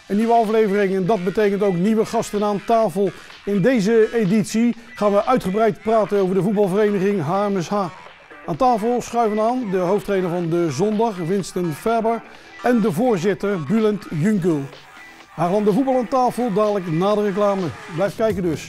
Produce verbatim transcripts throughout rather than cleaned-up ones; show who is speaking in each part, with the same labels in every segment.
Speaker 1: Een nieuwe aflevering en dat betekent ook nieuwe gasten aan tafel. In deze editie gaan we uitgebreid praten over de voetbalvereniging H M S H. Aan tafel schuiven aan de hoofdtrainer van de Zondag, Winston Ferber, en de voorzitter, Bülent Yüngül. Haaglanden voetbal aan tafel, dadelijk na de reclame. Blijf kijken dus.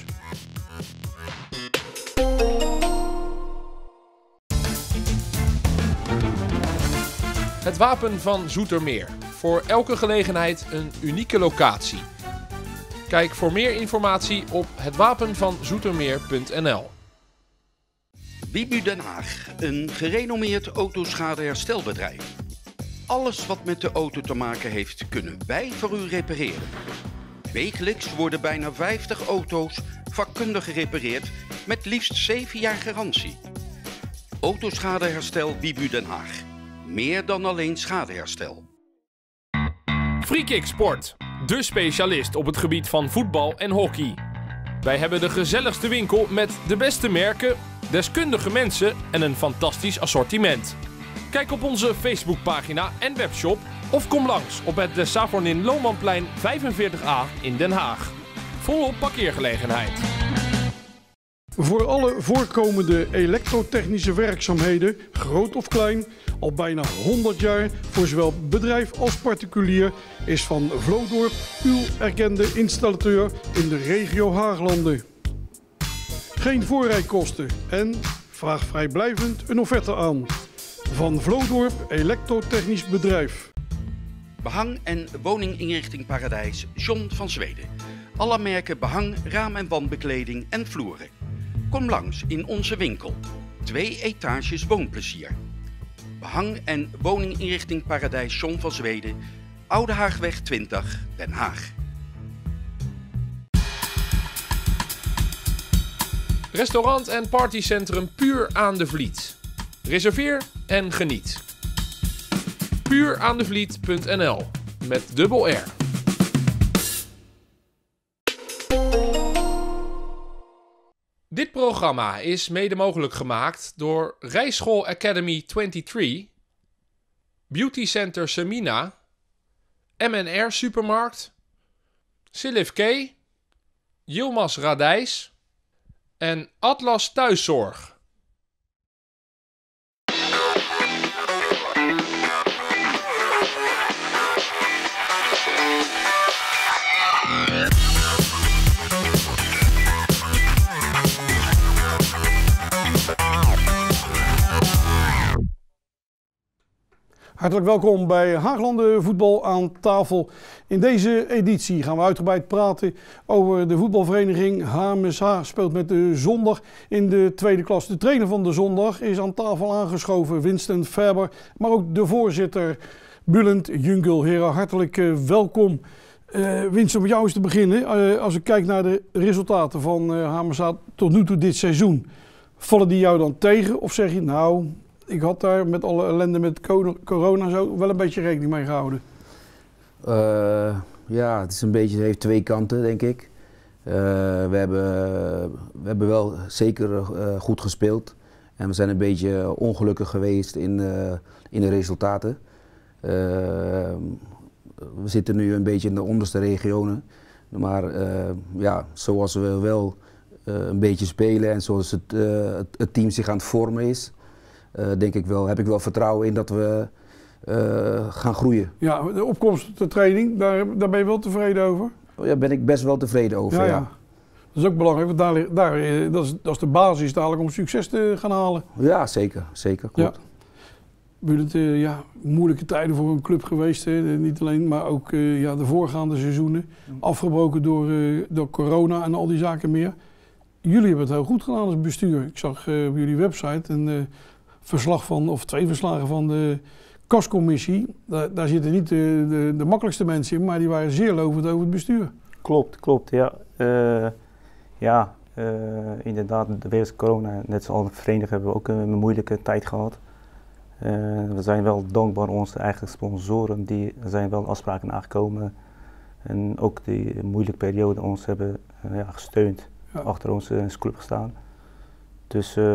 Speaker 2: Het Wapen van Zoetermeer. Voor elke gelegenheid een unieke locatie. Kijk voor meer informatie op het wapen van zoetermeer punt n l.
Speaker 3: Bibu Den Haag, een gerenommeerd autoschadeherstelbedrijf. Alles wat met de auto te maken heeft, kunnen wij voor u repareren. Wekelijks worden bijna vijftig auto's vakkundig gerepareerd met liefst zeven jaar garantie. Autoschadeherstel Bibu Den Haag. Meer dan alleen schadeherstel.
Speaker 2: Freekick Sport, de specialist op het gebied van voetbal en hockey. Wij hebben de gezelligste winkel met de beste merken, deskundige mensen en een fantastisch assortiment. Kijk op onze Facebookpagina en webshop of kom langs op het de Savornin Loonmanplein vijfenveertig A in Den Haag. Volop parkeergelegenheid.
Speaker 1: Voor alle voorkomende elektrotechnische werkzaamheden, groot of klein, al bijna honderd jaar, voor zowel bedrijf als particulier, is Van Vlodorp uw erkende installateur in de regio Haaglanden. Geen voorrijkosten en vraag vrijblijvend een offerte aan. Van Vlodorp Elektrotechnisch Bedrijf.
Speaker 3: Behang en woninginrichting Paradijs John van Zweden. Alle merken behang, raam- en wandbekleding en vloeren. Kom langs in onze winkel. Twee etages woonplezier. Behang en woninginrichting Paradijs John van Zweden. Oude Haagweg twintig, Den Haag.
Speaker 2: Restaurant en partycentrum Puur aan de Vliet. Reserveer en geniet. puur aan de vliet punt n l met dubbel R. Dit programma is mede mogelijk gemaakt door Rijschool Academy drieëntwintig, Beauty Center Semina, M en R Supermarkt, Silif K, Yilmaz Radijs en Atlas Thuiszorg.
Speaker 1: Hartelijk welkom bij Haaglanden voetbal aan tafel. In deze editie gaan we uitgebreid praten over de voetbalvereniging H M S H. Speelt met de Zondag in de tweede klas. De trainer van de Zondag is aan tafel aangeschoven, Winston Ferber. Maar ook de voorzitter, Bülent Yüngül. Heren, hartelijk uh, welkom. Uh, Winston, met jou is te beginnen. Uh, als ik kijk naar de resultaten van uh, H M S H tot nu toe dit seizoen, vallen die jou dan tegen? Of zeg je, nou, ik had daar met alle ellende met corona zo wel een beetje rekening mee gehouden?
Speaker 4: Uh, ja, het is een beetje, het heeft twee kanten, denk ik. Uh, we, hebben, we hebben wel zeker uh, goed gespeeld. En we zijn een beetje ongelukkig geweest in, uh, in de resultaten. Uh, we zitten nu een beetje in de onderste regionen. Maar uh, ja, zoals we wel uh, een beetje spelen en zoals het, uh, het, het team zich aan het vormen is, Uh, denk ik wel, heb ik wel vertrouwen in dat we uh, gaan groeien.
Speaker 1: Ja, de opkomst op de training, daar, daar ben je wel tevreden over?
Speaker 4: Daar ja, ben ik best wel tevreden over, ja. ja.
Speaker 1: ja. Dat is ook belangrijk, want daar, daar, dat, is, dat is de basis dadelijk om succes te gaan halen.
Speaker 4: Ja, zeker. Zeker, klopt.
Speaker 1: Ja. Het, uh, ja, moeilijke tijden voor een club geweest, hè? Niet alleen, maar ook uh, ja, de voorgaande seizoenen. Afgebroken door, uh, door corona en al die zaken meer. Jullie hebben het heel goed gedaan als bestuur. Ik zag uh, op jullie website een uh, verslag van, of twee verslagen van de kascommissie. Daar, daar zitten niet de, de, de makkelijkste mensen in, maar die waren zeer lovend over het bestuur.
Speaker 5: Klopt, klopt, ja. Uh, ja, uh, inderdaad, wegens corona, net zoals de vereniging, hebben we ook een moeilijke tijd gehad. Uh, we zijn wel dankbaar onze eigen sponsoren, die zijn wel afspraken nagekomen. En ook die moeilijke periode ons hebben uh, ja, gesteund, ja. achter onze club gestaan. Dus uh,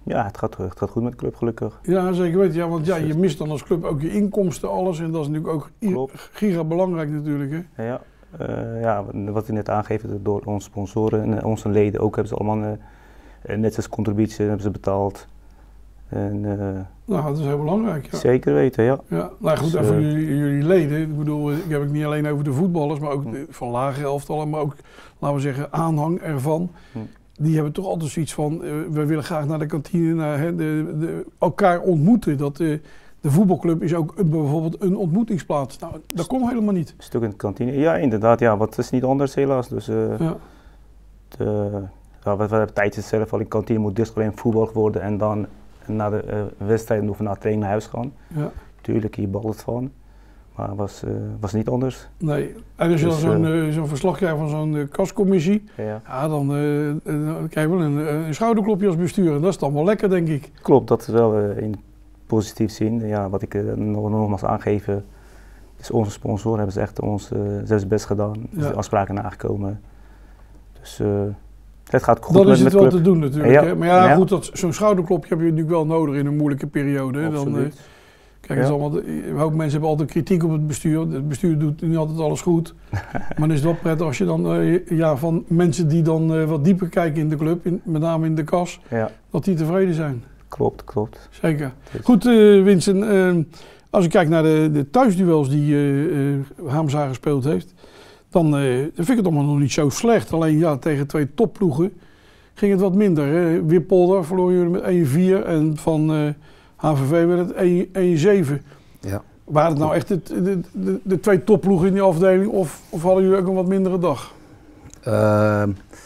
Speaker 5: Ja, het gaat, het gaat goed met de club gelukkig.
Speaker 1: Ja, zeker weten. Ja, want ja, je mist dan als club ook je inkomsten, alles. En dat is natuurlijk ook
Speaker 5: Klopt.
Speaker 1: giga belangrijk natuurlijk. Hè?
Speaker 5: Ja, uh, ja, wat ik net aangegeven, door onze sponsoren en onze leden ook hebben ze allemaal uh, net als contributie hebben ze betaald. En, uh,
Speaker 1: nou, dat is heel belangrijk. Ja.
Speaker 5: Zeker weten, ja.
Speaker 1: Ja, nou goed,
Speaker 5: dus,
Speaker 1: en voor
Speaker 5: uh,
Speaker 1: jullie, jullie leden, ik bedoel, ik heb het niet alleen over de voetballers, maar ook de, van lage elftallen, maar ook, laten we zeggen, aanhang ervan. Hm. Die hebben toch altijd zoiets van, uh, we willen graag naar de kantine, naar hè, de, de, elkaar ontmoeten. Dat, uh, de voetbalclub is ook een, bijvoorbeeld een ontmoetingsplaats. Nou, dat kon helemaal niet.
Speaker 5: Een stuk in de kantine, ja inderdaad, ja, wat is niet anders helaas. Dus, uh, ja. de, ja, we, we hebben tijdens zelf al in de kantine moet dus alleen voetbal worden en dan na de uh, wedstrijd of na training naar huis gaan. Ja. Tuurlijk, hier bal het van. Maar het was, uh, was niet anders.
Speaker 1: Nee, en als je dus, dan zo'n uh, zo'n verslag krijgt van zo'n uh, kascommissie, ja. Ja, dan, uh, dan krijg je wel een, een schouderklopje als bestuur. En dat is dan wel lekker, denk ik.
Speaker 5: Klopt, dat is wel uh, in positief zin. Ja, wat ik uh, nog, nogmaals aangeven, is onze sponsoren hebben ze echt ons uh, zelfs best gedaan. Ja. De afspraken nagekomen. Dus uh, het gaat goed
Speaker 1: dat
Speaker 5: met,
Speaker 1: is het
Speaker 5: met
Speaker 1: wel
Speaker 5: club.
Speaker 1: te doen natuurlijk.
Speaker 5: Ja.
Speaker 1: Hè? Maar ja,
Speaker 5: ja.
Speaker 1: goed, dat, zo'n schouderklopje heb je natuurlijk wel nodig in een moeilijke periode. Hè? Dan, uh, Kijk, ja. allemaal, een hoop mensen hebben altijd kritiek op het bestuur. Het bestuur doet niet altijd alles goed. Maar dan is het wel prettig als je dan uh, ja, van mensen die dan uh, wat dieper kijken in de club, in, met name in de kas, ja. dat die tevreden zijn.
Speaker 5: Klopt, klopt.
Speaker 1: Zeker. Dus. Goed, uh, Vincent, uh, als ik kijk naar de, de thuisduels die uh, uh, Hamza gespeeld heeft, dan uh, vind ik het allemaal nog niet zo slecht. Alleen ja, tegen twee topploegen ging het wat minder. Hè? Wippolder verloren jullie met één vier en van Uh, H V V werd het één zeven. Ja. Waren het nou echt de, de, de, de twee topploegen in die afdeling of, of hadden jullie ook een wat mindere dag?
Speaker 4: Uh,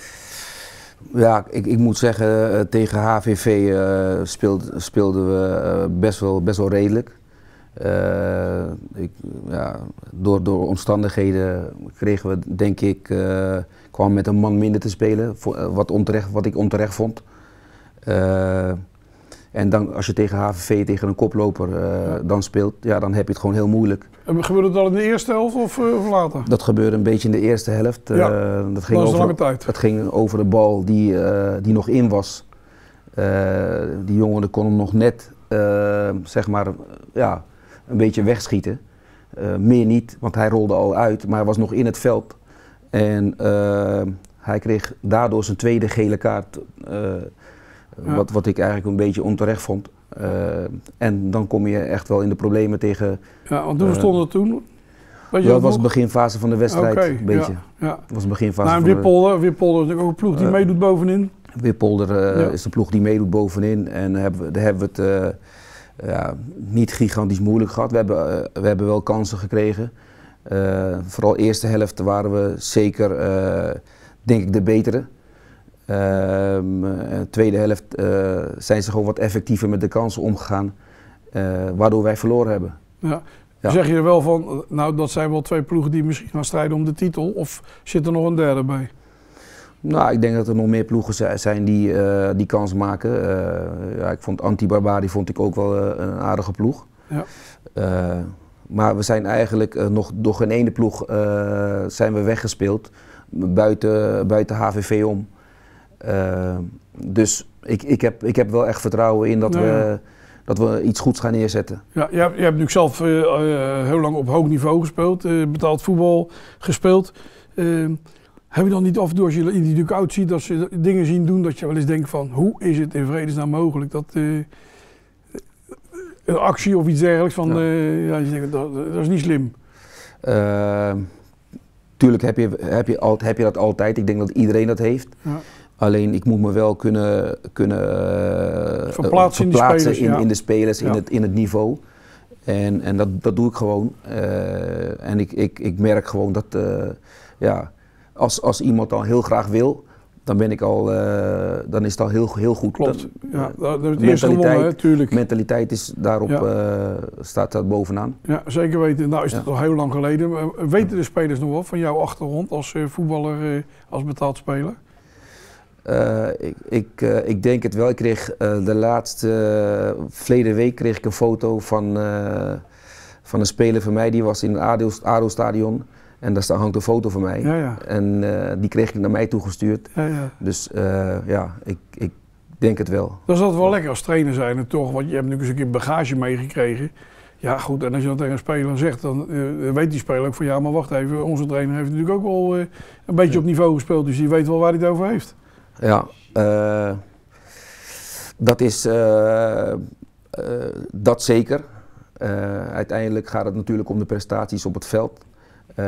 Speaker 4: ja, ik, ik moet zeggen, uh, tegen H V V uh, speeld, speelden we uh, best, wel, best wel redelijk. Uh, ik, ja, door, door omstandigheden kregen we, denk ik, uh, kwam met een man minder te spelen, voor, uh, wat, onterecht, wat ik onterecht vond. Uh, En dan, als je tegen H V V, tegen een koploper uh, ja. dan speelt, ja, dan heb je het gewoon heel moeilijk.
Speaker 1: En gebeurde dat al in de eerste helft of, uh, of later?
Speaker 4: Dat gebeurde een beetje in de eerste helft. Ja, uh, dat, ging
Speaker 1: dat is
Speaker 4: over,
Speaker 1: een lange tijd.
Speaker 4: Dat ging over de bal die, uh, die nog in was. Uh, die jongen kon hem nog net, uh, zeg maar, ja, een beetje wegschieten. Uh, meer niet, want hij rolde al uit, maar hij was nog in het veld. En uh, hij kreeg daardoor zijn tweede gele kaart. Uh, Ja. Wat, wat ik eigenlijk een beetje onterecht vond. Uh, en dan kom je echt wel in de problemen tegen.
Speaker 1: Ja, want hoe uh, stond het toen?
Speaker 4: Weet je dat was de beginfase van de wedstrijd.
Speaker 1: Okay,
Speaker 4: een beetje.
Speaker 1: Ja, ja.
Speaker 4: Dat was de beginfase
Speaker 1: nou,
Speaker 4: van
Speaker 1: Wippolder,
Speaker 4: de...
Speaker 1: Wippolder is natuurlijk ook een ploeg die uh, meedoet bovenin.
Speaker 4: Wippolder uh, ja. is de ploeg die meedoet bovenin. En hebben we, daar hebben we het uh, ja, niet gigantisch moeilijk gehad. We hebben, uh, we hebben wel kansen gekregen. Uh, vooral de eerste helft waren we zeker, uh, denk ik, de betere. Uh, tweede helft uh, zijn ze gewoon wat effectiever met de kansen omgegaan, uh, waardoor wij verloren hebben.
Speaker 1: Ja. Ja. Zeg je er wel van, nou dat zijn wel twee ploegen die misschien gaan strijden om de titel, of zit er nog een derde bij?
Speaker 4: Nou, ik denk dat er nog meer ploegen zijn die, uh, die kans maken. Uh, ja, ik vond Anti-Barbari vond ik ook wel uh, een aardige ploeg. Ja. Uh, maar we zijn eigenlijk uh, nog door geen ene ploeg uh, zijn we weggespeeld, buiten, buiten H V V om. Uh, dus ik, ik, heb, ik heb wel echt vertrouwen in dat, ja, we, ja. dat we iets goeds gaan neerzetten.
Speaker 1: Ja, je, hebt, je hebt natuurlijk zelf uh, uh, heel lang op hoog niveau gespeeld, uh, betaald voetbal gespeeld. Uh, heb je dan niet af en toe, als je in die dugout ziet, dat ze dingen zien doen, dat je wel eens denkt van, hoe is het in vredesnaam mogelijk? Dat uh, een actie of iets dergelijks, van, ja. Uh, ja, je denkt, dat, dat is niet slim.
Speaker 4: Uh, tuurlijk heb je, heb, je al, heb je dat altijd, ik denk dat iedereen dat heeft. Ja. Alleen ik moet me wel kunnen, kunnen uh,
Speaker 1: verplaatsen, in,
Speaker 4: verplaatsen
Speaker 1: spelers,
Speaker 4: in,
Speaker 1: ja.
Speaker 4: in de spelers,
Speaker 1: ja.
Speaker 4: in, het, in het niveau. En, en dat, dat doe ik gewoon. Uh, en ik, ik, ik merk gewoon dat uh, ja, als, als iemand dan heel graag wil, dan ben ik al, uh, dan is het al heel, heel goed.
Speaker 1: Klopt. Ja, dat is het eerste gewonnen, hè, tuurlijk.
Speaker 4: Mentaliteit is daarop, ja. uh, staat dat bovenaan.
Speaker 1: Ja, zeker weten. Nou is het ja. al heel lang geleden. Weten de spelers nog wat van jouw achtergrond als uh, voetballer, uh, als betaald speler?
Speaker 4: Uh, ik, ik, uh, ik denk het wel. Ik kreeg uh, de laatste, uh, verleden week kreeg ik een foto van, uh, van een speler van mij. Die was in het A D O-stadion en daar hangt een foto van mij.
Speaker 1: Ja, ja.
Speaker 4: En uh, die kreeg ik naar mij toegestuurd.
Speaker 1: Ja, ja.
Speaker 4: Dus uh, ja, ik, ik denk het wel.
Speaker 1: Dat is altijd wel lekker als trainer zijn en toch, want je hebt natuurlijk eens een keer bagage meegekregen. Ja goed, en als je dat tegen een speler zegt, dan uh, weet die speler ook van ja, maar wacht even, onze trainer heeft natuurlijk ook wel uh, een beetje ja. op niveau gespeeld, dus die weet wel waar hij het over heeft.
Speaker 4: Ja, uh, dat is uh, uh, dat zeker. Uh, uiteindelijk gaat het natuurlijk om de prestaties op het veld. Uh,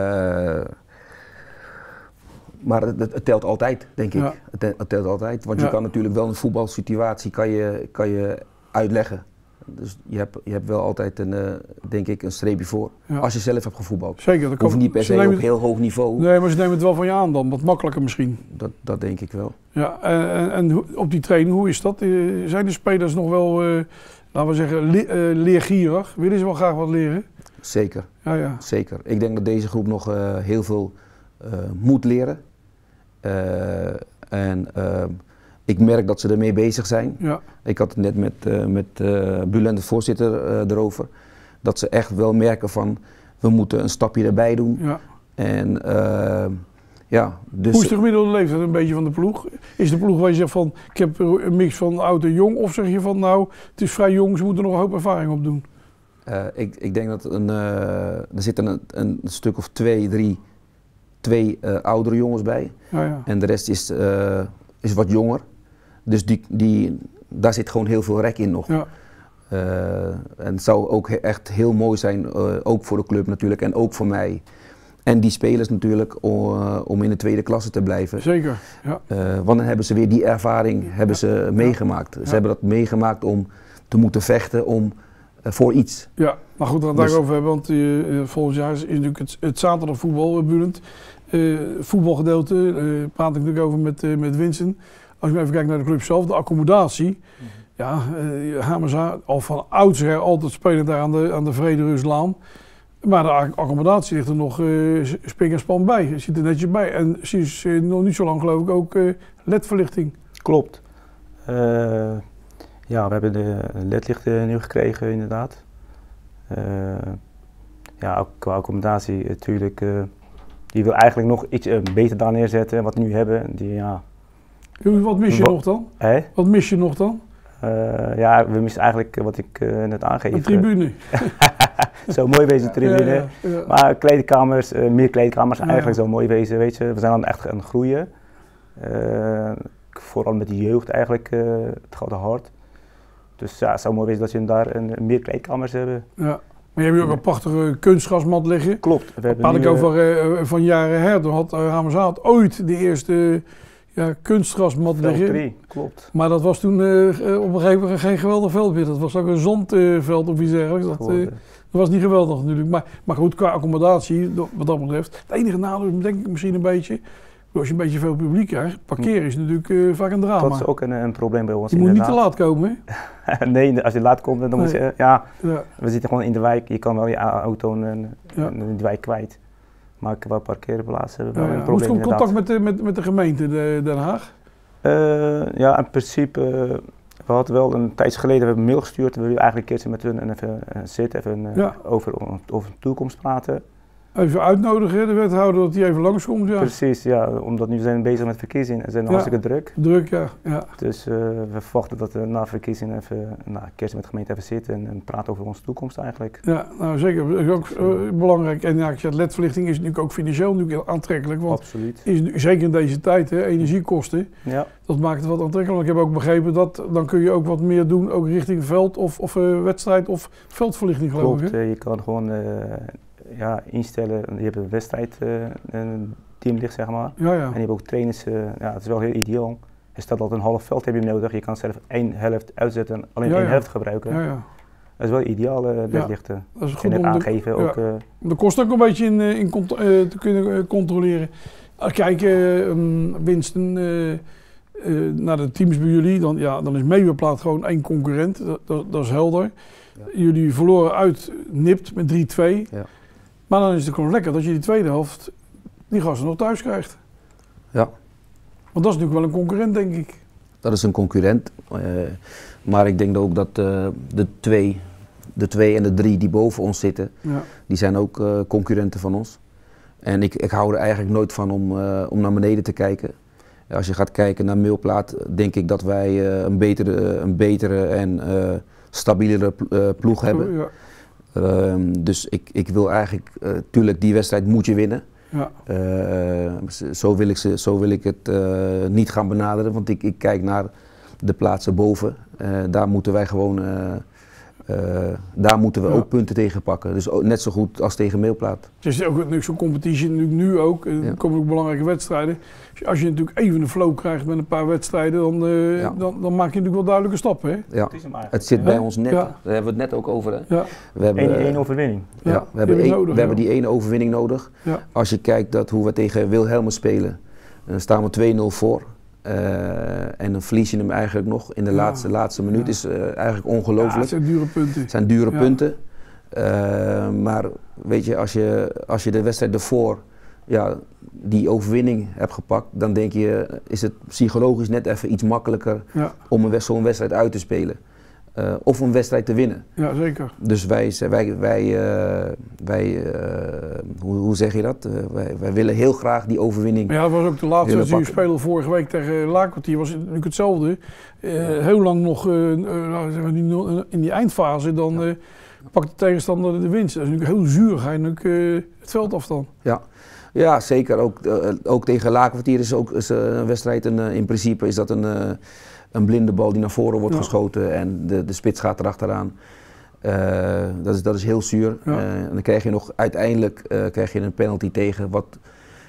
Speaker 4: maar het, het telt altijd, denk ik. Ja. Het, het telt altijd, want ja. je kan natuurlijk wel een voetbalsituatie kan je, kan je uitleggen. Dus je hebt, je hebt wel altijd een, uh, denk ik, een streepje voor. Ja. Als je zelf hebt gevoetbald.
Speaker 1: Zeker. Dat
Speaker 4: hoeft niet per se op het, heel hoog niveau.
Speaker 1: Nee, maar ze nemen het wel van je aan dan. Wat makkelijker misschien.
Speaker 4: Dat, dat denk ik wel.
Speaker 1: Ja, en, en, en op die training, hoe is dat? Zijn de spelers nog wel, uh, laten we zeggen, le uh, leergierig? Willen ze wel graag wat leren?
Speaker 4: Zeker.
Speaker 1: Ja, ja.
Speaker 4: Zeker. Ik denk dat deze groep nog uh, heel veel uh, moet leren. Uh, en uh, ik merk dat ze ermee bezig zijn. Ja. Ik had het net met, uh, met uh, Bulent, de voorzitter, uh, erover. Dat ze echt wel merken van, we moeten een stapje erbij doen. Ja. En, uh, ja, dus
Speaker 1: hoe is de gemiddelde leeftijd een beetje van de ploeg? Is de ploeg waar je zegt van, ik heb een mix van oud en jong? Of zeg je van, nou, het is vrij jong, ze moeten nog een hoop ervaring opdoen?
Speaker 4: Uh, ik, ik denk dat een, uh, er zitten een, een stuk of twee, drie, twee uh, oudere jongens bij. Ja, ja. En de rest is, uh, is wat jonger. Dus die, die, daar zit gewoon heel veel rek in nog. Ja. Uh, en het zou ook he echt heel mooi zijn, uh, ook voor de club natuurlijk en ook voor mij. En die spelers natuurlijk om, uh, om in de tweede klasse te blijven.
Speaker 1: Zeker, ja.
Speaker 4: Uh, want dan hebben ze weer die ervaring hebben ze ja. meegemaakt. Ze ja. hebben dat meegemaakt om te moeten vechten om, uh, voor iets.
Speaker 1: Ja, maar goed, dat we het daarover hebben, want uh, volgend jaar is natuurlijk het, het zaterdagvoetbal, Bulent. Uh, voetbalgedeelte, uh, praat ik natuurlijk over met, uh, met Vincent. Als je even kijkt naar de club zelf, de accommodatie. Mm-hmm. Ja, uh, H M S H al van oudsher altijd spelen daar aan de, aan de Vrederuslaan. Maar de accommodatie ligt er nog uh, spik en span bij. Het zit er netjes bij. En sinds uh, nog niet zo lang geloof ik ook uh, L E D-verlichting.
Speaker 5: Klopt. Uh, ja, we hebben de L E D-lichten nu gekregen inderdaad. Uh, ja, ook qua accommodatie natuurlijk. Uh, die wil eigenlijk nog iets uh, beter daar neerzetten wat we nu hebben. Die, ja,
Speaker 1: wat mis je wat, nog dan?
Speaker 5: Hè?
Speaker 1: Wat mis je nog dan?
Speaker 5: Uh, ja, we missen eigenlijk wat ik uh, net aangeef.
Speaker 1: Een tribune.
Speaker 5: Zo mooi wezen, tribune. Ja, ja, ja. Maar kleedkamers, uh, meer kleedkamers, ja, eigenlijk ja. zo mooi wezen, weet je. We zijn dan echt aan het groeien. Uh, vooral met de jeugd eigenlijk, uh, het gaat hard. Dus ja, het zou mooi wezen dat je daar een, meer kleedkamers hebben.
Speaker 1: Ja. Maar je hebt ook een prachtige kunstgrasmat liggen.
Speaker 5: Klopt.
Speaker 1: We hebben nu, ik over uh, van jaren her. Toen had uh, H M S H ooit de eerste uh, ja, kunstgrasmat liggen.
Speaker 5: drie, klopt.
Speaker 1: Maar dat was toen uh, op een gegeven moment geen geweldig veld meer. Dat was ook een zandveld uh, of iets dergelijks. Dat, uh, dat was niet geweldig natuurlijk. Maar, maar goed, qua accommodatie, wat dat betreft. Het enige nadeel denk ik misschien een beetje. Als je een beetje veel publiek krijgt, parkeren is natuurlijk uh, vaak een drama.
Speaker 5: Dat is ook een, een probleem bij ons.
Speaker 1: Je moet niet te laat komen,
Speaker 5: hè? Nee, als je laat komt, dan nee. moet je, ja, ja, we zitten gewoon in de wijk. Je kan wel je auto in, ja. in de wijk kwijt. Maar qua parkeerplaatsen hebben we wel ja, ja. een probleem.
Speaker 1: Hoe is het contact met de, met, met de gemeente de, Den Haag?
Speaker 5: Uh, ja, in principe, uh, we hadden wel een tijdje geleden we hebben een mail gestuurd. We willen eigenlijk een keertje met hun even uh, zitten, even uh, ja. over, over de toekomst praten.
Speaker 1: Even uitnodigen, de wethouder, dat hij even langskomt, ja.
Speaker 5: Precies, ja, omdat nu zijn we bezig met verkiezingen en zijn ja, hartstikke druk.
Speaker 1: Druk, ja. ja.
Speaker 5: Dus uh, we verwachten dat we na verkiezingen even, na een keertje met de gemeente even zitten en, en praten over onze toekomst eigenlijk.
Speaker 1: Ja, nou zeker, dat is ook uh, belangrijk. En ja, L E D-verlichting is natuurlijk ook financieel natuurlijk aantrekkelijk. Want
Speaker 5: absoluut.
Speaker 1: Is, zeker in deze tijd, hè, energiekosten, ja. dat maakt het wat aantrekkelijk. Ik heb ook begrepen dat dan kun je ook wat meer doen, ook richting veld of, of uh, wedstrijd of veldverlichting geloof
Speaker 5: Klopt,
Speaker 1: ik. Klopt,
Speaker 5: uh, je kan gewoon uh, ja, instellen, je hebt een wedstrijd, uh, een team ligt zeg maar. Ja, ja. En je hebt ook trainers, uh, ja, het is wel heel ideaal. Je staat altijd een half veld heb je nodig, je kan zelf één helft uitzetten en alleen ja, één ja. helft gebruiken. Ja, ja. Dat is wel ideaal, uh, ledlichten. Ja, dat is goed en het aangeven de, ook. Ja. Uh,
Speaker 1: dat kost ook een beetje in, in cont uh, te kunnen uh, controleren. Uh, kijk, uh, um, Winston, uh, uh, naar de teams bij jullie, dan, ja, dan is Meewerplaat gewoon één concurrent, dat, dat, dat is helder. Ja. Jullie verloren uit Nipt met drie twee. Ja. Maar dan is het gewoon lekker dat je die tweede helft die gasten nog thuis krijgt.
Speaker 4: Ja.
Speaker 1: Want dat is natuurlijk wel een concurrent, denk ik.
Speaker 4: Dat is een concurrent. Uh, maar ik denk ook dat uh, de, twee, de twee en de drie die boven ons zitten, ja. die zijn ook uh, concurrenten van ons. En ik, ik hou er eigenlijk nooit van om, uh, om naar beneden te kijken. Als je gaat kijken naar Milplaat, denk ik dat wij uh, een, betere, een betere en uh, stabielere uh, ploeg hebben. Ja. Uh, dus ik, ik wil eigenlijk, uh, tuurlijk die wedstrijd moet je winnen. Ja. Uh, zo, wil ik ze, zo wil ik het uh, niet gaan benaderen, want ik, ik kijk naar de plaatsen boven. Uh, daar moeten wij gewoon, uh, uh, daar moeten we ja. ook punten tegen pakken. Dus ook, net zo goed als tegen Milplaat.
Speaker 1: Het is ook zo'n competitie nu ook, er ja. komen ook belangrijke wedstrijden. Als je natuurlijk even een flow krijgt met een paar wedstrijden, dan, uh, ja. dan, dan maak je natuurlijk wel duidelijke stappen. Hè?
Speaker 4: Ja. Het, het zit bij ja. ons net, ja. daar hebben we het net ook over. Hè?
Speaker 5: Ja. We hebben één overwinning.
Speaker 4: Ja, ja. We, hebben, een, nodig, we ja. hebben die ene overwinning nodig. Ja. Als je kijkt dat hoe we tegen Wilhelmus spelen, dan staan we twee nul voor. Uh, en dan verlies je hem eigenlijk nog in de ja. laatste, laatste minuut. Ja. is uh, eigenlijk ongelooflijk. Ja, het
Speaker 1: zijn dure punten.
Speaker 4: Het zijn dure ja. punten. Uh, maar weet je, als je, als je de wedstrijd ervoor ja, die overwinning hebt gepakt, dan denk je, is het psychologisch net even iets makkelijker ja. om een, zo'n wedstrijd uit te spelen. Uh, of een wedstrijd te winnen.
Speaker 1: Ja, zeker.
Speaker 4: Dus wij, wij, wij, uh, wij uh, hoe, hoe zeg je dat? Uh, wij, wij willen heel graag die overwinning.
Speaker 1: Ja, dat was ook de laatste wedstrijd die we spelen vorige week tegen Laakkwartier. Was natuurlijk hetzelfde. Uh, ja. Heel lang nog uh, uh, in die eindfase, dan uh, pakt de tegenstander de winst. Dat is natuurlijk heel zuur, ga je natuurlijk uh, het veld af dan.
Speaker 4: Ja. Ja, zeker. Ook, uh, ook tegen Laakkwartier is ook is, uh, een wedstrijd. Een, uh, in principe is dat een... Uh, Een blinde bal die naar voren wordt ja. geschoten en de, de spits gaat erachteraan. Uh, dat, is, dat is heel zuur. Ja. Uh, en dan krijg je nog uiteindelijk uh, krijg je een penalty tegen wat,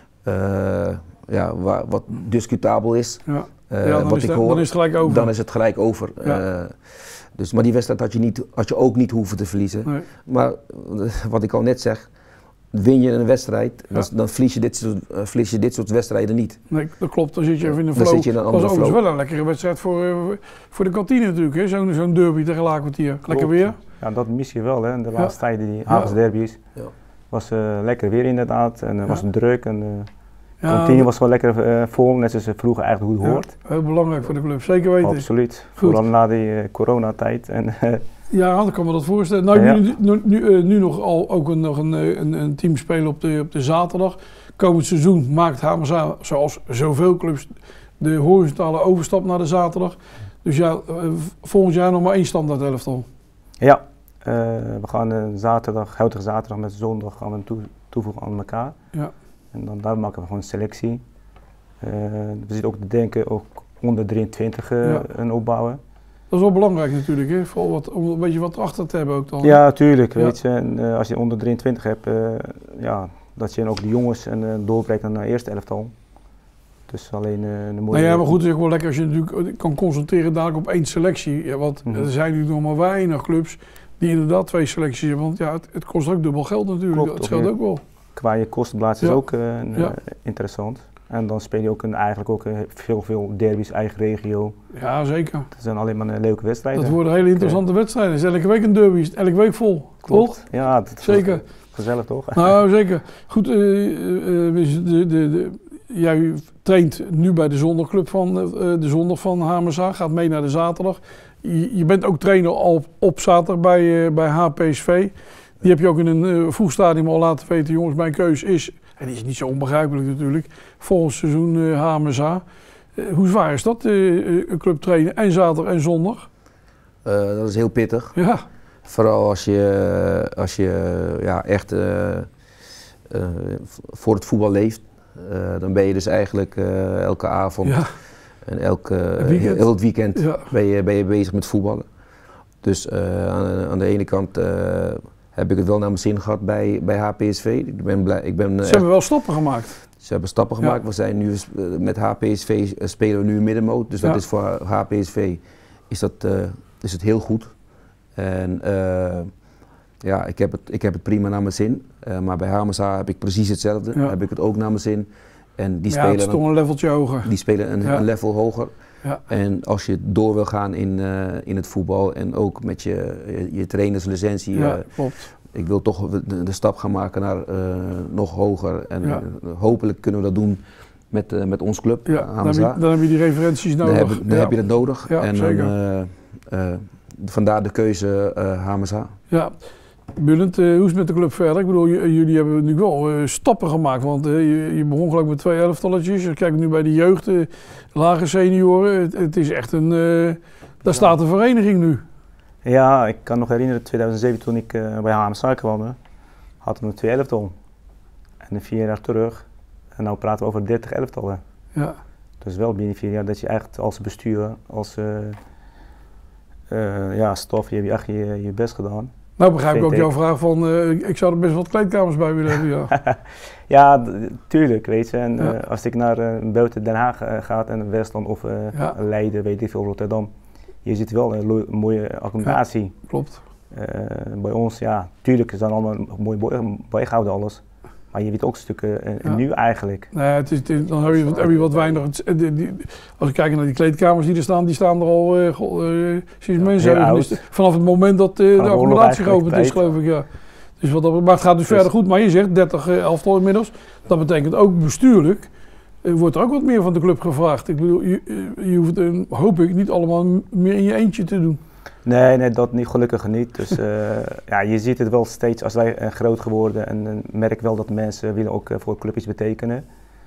Speaker 4: uh, ja, wa, wat discutabel is. Ja. Uh,
Speaker 1: ja, dan,
Speaker 4: wat
Speaker 1: is
Speaker 4: ik
Speaker 1: dat,
Speaker 4: hoor,
Speaker 1: dan is het gelijk over.
Speaker 4: Dan is het gelijk over. Ja. Uh, dus, maar die wedstrijd had je, niet, had je ook niet hoeven te verliezen. Nee. Maar uh, wat ik al net zeg, win je een wedstrijd, ja. dan, dan verlies, je dit soort, uh, verlies je dit soort wedstrijden niet.
Speaker 1: Nee, dat klopt. Dan zit je even in de flow. Dat was overigens wel een lekkere wedstrijd voor, uh, voor de kantine natuurlijk, zo'n zo'n derby tegen Laakkwartier. Lekker weer.
Speaker 5: Ja, dat mis je wel, hè. De laatste ja. tijden, die Haagse ja. derbies. Ja. Was uh, lekker weer inderdaad en uh, ja. was het druk. En, uh, de ja, kantine was wel lekker uh, vol, net zoals vroeger eigenlijk hoe het ja, hoort.
Speaker 1: Heel belangrijk voor de club, zeker weten.
Speaker 5: Absoluut. Goed. Vooral na die uh, coronatijd. En, uh,
Speaker 1: Ja, dat kan me dat voorstellen. Nou, ja. nu, nu, nu, nu nog, al, ook een, nog een, een, een team spelen op de, op de zaterdag. Komend seizoen maakt Hamersa, zoals zoveel clubs, de horizontale overstap naar de zaterdag. Dus ja, volgend jaar nog maar één standaard elftal.
Speaker 5: Ja, uh, we gaan uh, zaterdag, huidige zaterdag met zondag gaan we toe, toevoegen aan elkaar. Ja. En dan daar maken we gewoon een selectie. Uh, we zitten ook te denken, ook onder drieëntwintig uh, ja. een opbouwen. Dat
Speaker 1: is wel belangrijk natuurlijk, hè? Vooral wat, om een beetje wat achter te hebben ook dan.
Speaker 5: Ja, tuurlijk. Ja. Weet je, en, uh, als je onder drieëntwintig hebt, uh, ja, dat je ook de jongens en uh, doorbreekt naar de eerste elftal. Dus alleen uh, de mooie...
Speaker 1: Nou ja, maar goed, het is ook wel lekker als je natuurlijk kan concentreren dadelijk op één selectie. Ja, want mm-hmm. er zijn nu nog maar weinig clubs die inderdaad twee selecties hebben. Want ja, het, het kost ook dubbel geld natuurlijk. Klopt, dat scheelt ook wel.
Speaker 5: Qua je kostenplaats is ja. ook uh, ja. interessant. En dan speel je ook een, eigenlijk ook veel, veel derbies, eigen regio.
Speaker 1: Ja, zeker.
Speaker 5: Dat zijn alleen maar leuke wedstrijden.
Speaker 1: Dat worden hele interessante okay. wedstrijden. Het is elke week een derby, is elke week vol.
Speaker 5: Klopt.
Speaker 1: Toch?
Speaker 5: Ja, dat
Speaker 1: zeker.
Speaker 5: Gezellig toch?
Speaker 1: Nou, zeker. Goed, uh, uh, de, de, de, jij traint nu bij de zondagclub van uh, de zondag van Hamersa, gaat mee naar de zaterdag. Je, je bent ook trainer op, op zaterdag bij, uh, bij H P S V. Die heb je ook in een uh, vroeg stadium al laten weten, jongens, mijn keus is... En die is niet zo onbegrijpelijk natuurlijk, volgend seizoen uh, Hamersa. Uh, hoe zwaar is dat, uh, een club trainen en zaterdag en zondag?
Speaker 4: Uh, dat is heel pittig.
Speaker 1: Ja.
Speaker 4: Vooral als je, als je ja, echt uh, uh, voor het voetbal leeft. Uh, dan ben je dus eigenlijk uh, elke avond ja. en elke, weekend. heel het weekend ja. ben, je, ben je bezig met voetballen. Dus uh, aan, aan de ene kant... Uh, heb ik het wel naar mijn zin gehad bij, bij H P S V. Ik ben blij, ik ben,
Speaker 1: ze echt, hebben wel stappen gemaakt.
Speaker 4: Ze hebben stappen gemaakt. Ja. We zijn nu, met H P S V spelen we nu een middenmoot. Dus dat ja. is voor H P S V is, dat, uh, is het heel goed. En uh, ja, ik heb, het, ik heb het prima naar mijn zin. Uh, maar bij Hamersa heb ik precies hetzelfde. Ja. Heb ik het ook naar mijn zin. En die
Speaker 1: ja,
Speaker 4: spelen
Speaker 1: het is toch een leveltje hoger.
Speaker 4: Die spelen een, ja. een level hoger.
Speaker 1: Ja.
Speaker 4: En als je door wil gaan in, uh, in het voetbal en ook met je, je, je trainerslicentie.
Speaker 1: Ja,
Speaker 4: uh,
Speaker 1: klopt.
Speaker 4: Ik wil toch de, de stap gaan maken naar uh, nog hoger. En ja. uh, hopelijk kunnen we dat doen met, uh, met ons club.
Speaker 1: Ja, dan, heb je, dan heb je die referenties nodig.
Speaker 4: Dan, heb, dan ja. heb je dat nodig.
Speaker 1: Ja,
Speaker 4: en
Speaker 1: zeker.
Speaker 4: Dan, uh, uh, vandaar de keuze uh, Hamersa.
Speaker 1: Ja. Bullent, uh, hoe is het met de club verder? Ik bedoel, j- jullie hebben nu wel uh, stappen gemaakt, want uh, je, je begon gelijk met twee elftalletjes. Je kijkt nu bij de jeugd, uh, lage senioren. Het, het is echt een, uh, daar staat een vereniging nu.
Speaker 5: Ja, ik kan nog herinneren, tweeduizend zeven toen ik uh, bij H M S kwam, hadden we een twee elftal. En vier jaar terug, en nu praten we over dertig elftallen.
Speaker 1: Ja.
Speaker 5: Dus wel binnen vier jaar dat je echt als bestuur, als uh, uh, ja, staf, je hebt echt je, je best gedaan.
Speaker 1: Nou begrijp ik ook
Speaker 5: ik.
Speaker 1: jouw vraag van, uh, ik zou er best wat kleedkamers bij willen hebben, ja.
Speaker 5: Ja, d- tuurlijk, weet je. En
Speaker 1: Ja.
Speaker 5: uh, als ik naar uh, buiten Den Haag uh, ga en Westland of uh,
Speaker 1: Ja.
Speaker 5: Leiden, weet ik veel, Rotterdam. Je ziet wel een lo- mooie accommodatie.
Speaker 1: Ja, klopt.
Speaker 5: Uh, bij ons, ja, tuurlijk is dan allemaal mooi bo- bijgehouden alles. Maar je weet ook stukken uh,
Speaker 1: Ja.
Speaker 5: nu eigenlijk.
Speaker 1: Nee, het is, het is- dan heb je, heb je wat weinig. Het- die- die- als ik kijk naar die kleedkamers die er staan, die staan er al uh, goh, uh, sinds
Speaker 5: Ja,
Speaker 1: mensen
Speaker 5: heel
Speaker 1: hebben.
Speaker 5: oud.
Speaker 1: Dus vanaf het moment dat uh, de
Speaker 5: oorlog
Speaker 1: accommodatie
Speaker 5: eigenlijk,
Speaker 1: geopend is,
Speaker 5: tijd.
Speaker 1: geloof ik, ja. Dus wat dat, maar het gaat dus,
Speaker 5: Dus-
Speaker 1: verder goed. Maar je zegt dertig uh, elftal inmiddels. Dat betekent ook bestuurlijk. Uh, wordt er ook wat meer van de club gevraagd. Ik bedoel, je, uh, je hoeft uh, hoop ik niet allemaal meer in je eentje te doen.
Speaker 5: Nee, nee, dat niet, gelukkig niet. Dus uh, ja, je ziet het wel steeds als wij uh, groot geworden en uh, merk wel dat mensen willen ook uh, voor de club iets betekenen.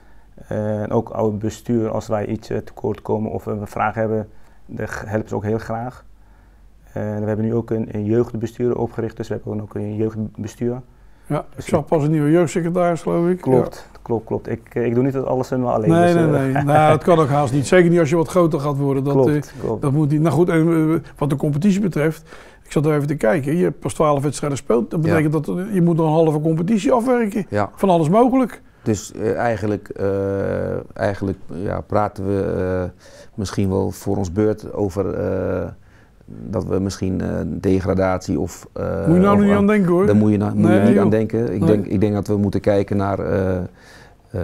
Speaker 5: Uh, en ook oud bestuur, als wij iets uh, tekort komen of uh, we vragen hebben, dan helpen ze ook heel graag. Uh, we hebben nu ook een, een jeugdbestuur opgericht, dus we hebben ook een jeugdbestuur.
Speaker 1: Ja, ik zag pas een nieuwe jeugdsecretaris, geloof ik.
Speaker 5: Klopt, ja. klopt, klopt. Ik, ik doe niet dat alles helemaal alleen.
Speaker 1: Nee,
Speaker 5: dus,
Speaker 1: nee,
Speaker 5: uh,
Speaker 1: nee. Nou, dat kan ook haast niet. Zeker niet als je wat groter gaat worden. Dat,
Speaker 5: klopt,
Speaker 1: uh,
Speaker 5: klopt.
Speaker 1: dat moet niet. Nou goed, en uh, wat de competitie betreft, ik zat er even te kijken. Je hebt pas twaalf wedstrijden gespeeld. Dat betekent ja. dat uh, je moet nog een halve competitie afwerken.
Speaker 4: Ja.
Speaker 1: Van alles mogelijk.
Speaker 4: Dus uh, eigenlijk, uh, eigenlijk ja, praten we uh, misschien wel voor ons beurt over uh, dat we misschien uh, degradatie of... Uh,
Speaker 1: moet je nou
Speaker 4: of,
Speaker 1: niet aan denken hoor.
Speaker 4: Daar moet je, na, moet
Speaker 1: nee,
Speaker 4: je niet
Speaker 1: joh.
Speaker 4: aan denken. Ik,
Speaker 1: Nee.
Speaker 4: denk, ik denk dat we moeten kijken naar uh, uh,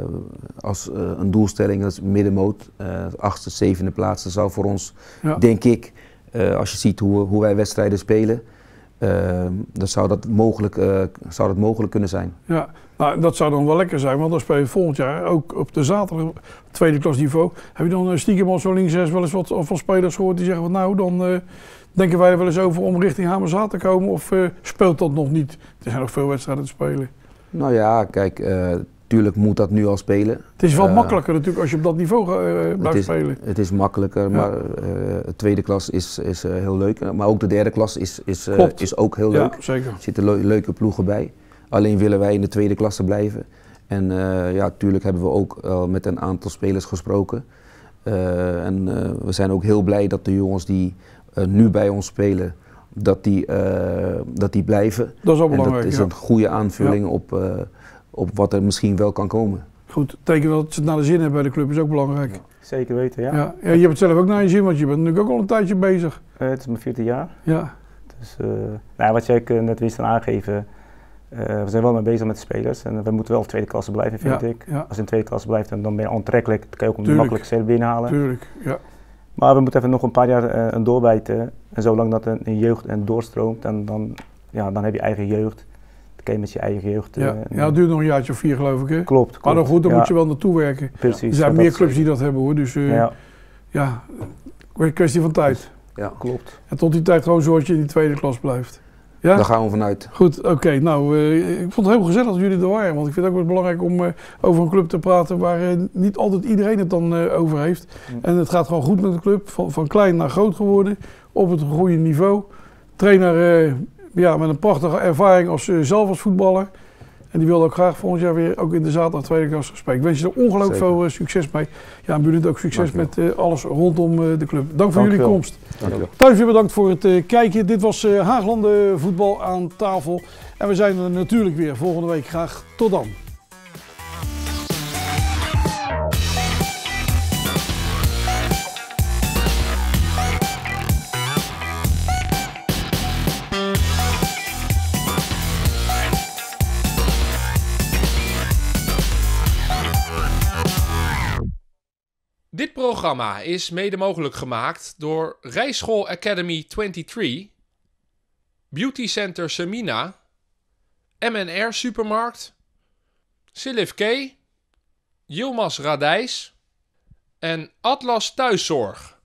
Speaker 4: als uh, een doelstelling, dat is middenmoot, uh, achtste, zevende plaats. Dat zou voor ons,
Speaker 1: Ja.
Speaker 4: denk ik, uh, als je ziet hoe, hoe wij wedstrijden spelen, uh, dan zou dat, mogelijk, uh, zou dat mogelijk kunnen zijn.
Speaker 1: Ja, nou, dat zou dan wel lekker zijn, want dan speel je volgend jaar ook op de zaterdag, tweede klasniveau. Heb je dan stiekem al zo links rechts wel eens wat van spelers gehoord die zeggen van nou, dan uh, denken wij er wel eens over om richting Hamerzaal te komen of uh, speelt dat nog niet? Er zijn nog veel wedstrijden te spelen.
Speaker 4: Nou ja, kijk, uh, tuurlijk moet dat nu al spelen.
Speaker 1: Het is wel
Speaker 4: Uh,
Speaker 1: makkelijker natuurlijk als je op dat niveau uh, blijft
Speaker 4: het is,
Speaker 1: spelen.
Speaker 4: Het is makkelijker,
Speaker 1: Ja.
Speaker 4: maar uh, de tweede klas is, is uh, heel leuk. Maar ook de derde klas is, is, uh,
Speaker 1: Klopt.
Speaker 4: is ook heel
Speaker 1: Ja,
Speaker 4: leuk.
Speaker 1: zeker.
Speaker 4: Er zitten le- leuke ploegen bij. Alleen willen wij in de tweede klasse blijven. En uh, ja, natuurlijk hebben we ook uh, met een aantal spelers gesproken. Uh, en uh, we zijn ook heel blij dat de jongens die uh, nu bij ons spelen, dat die, uh, dat die blijven.
Speaker 1: Dat is al
Speaker 4: En
Speaker 1: belangrijk.
Speaker 4: dat is
Speaker 1: ja.
Speaker 4: een goede aanvulling
Speaker 1: Ja.
Speaker 4: op, uh, op wat er misschien wel kan komen.
Speaker 1: Goed, teken dat ze het naar de zin hebben bij de club is ook belangrijk. Ja.
Speaker 5: Zeker weten, ja.
Speaker 1: Ja. Ja, je hebt het zelf ook naar je zin, want je bent natuurlijk ook al een tijdje bezig.
Speaker 5: Uh, het is mijn vierde jaar.
Speaker 1: Ja,
Speaker 5: Dus uh, nou, wat jij uh, net wist aan aangeven, uh, we zijn wel mee bezig met de spelers en we moeten wel in tweede klasse blijven, vind
Speaker 1: Ja,
Speaker 5: ik.
Speaker 1: ja.
Speaker 5: Als je in tweede klasse blijft, dan, dan ben je aantrekkelijk, dan kan je ook
Speaker 1: Tuurlijk.
Speaker 5: makkelijk zelf binnenhalen.
Speaker 1: tuurlijk. Ja.
Speaker 5: Maar we moeten even nog een paar jaar uh, een doorbijten en zolang dat een, een jeugd en doorstroomt, dan, dan, ja, dan heb je eigen jeugd. Dan kan je met je eigen jeugd... Uh,
Speaker 1: Ja. ja, het duurt nog een jaartje of vier geloof ik hè.
Speaker 5: Klopt, klopt.
Speaker 1: Maar dan goed, dan
Speaker 5: ja,
Speaker 1: moet je wel naartoe werken.
Speaker 5: Precies.
Speaker 1: Er zijn
Speaker 5: ja,
Speaker 1: meer
Speaker 5: dat-
Speaker 1: clubs die dat hebben hoor, dus uh, ja.
Speaker 5: Ja,
Speaker 1: ja, kwestie van tijd.
Speaker 4: Ja.
Speaker 5: klopt.
Speaker 1: En tot die tijd gewoon zorg dat je in die tweede klas blijft. Ja?
Speaker 4: Daar gaan we vanuit.
Speaker 1: Goed, oké. Okay. Nou, uh, ik vond het heel gezellig dat jullie er waren. Want ik vind het ook wel belangrijk om uh, over een club te praten waar uh, niet altijd iedereen het dan uh, over heeft.
Speaker 5: Mm.
Speaker 1: En het gaat gewoon goed met de club. Van, van klein naar groot geworden. Op het goede niveau. Trainer uh, ja, met een prachtige ervaring als, uh, zelf als voetballer. En die wilde ook graag volgend jaar weer ook in de zaterdag tweede klasse spelen. Ik wens je er ongelooflijk
Speaker 4: Zeker.
Speaker 1: veel uh, succes mee. Ja, en Bullent ook succes
Speaker 4: Dankjewel.
Speaker 1: met uh, alles rondom uh, de club. Dank voor
Speaker 5: Dankjewel.
Speaker 1: jullie komst.
Speaker 4: Dankjewel.
Speaker 1: Thuis weer bedankt voor het uh, kijken. Dit was uh, Haaglanden voetbal aan tafel. En we zijn er natuurlijk weer volgende week. Graag tot dan.
Speaker 2: Dit programma is mede mogelijk gemaakt door Rijschool Academy drieëntwintig, Beauty Center Semina, M en R Supermarkt, Silif K, Yilmaz Radijs en Atlas Thuiszorg.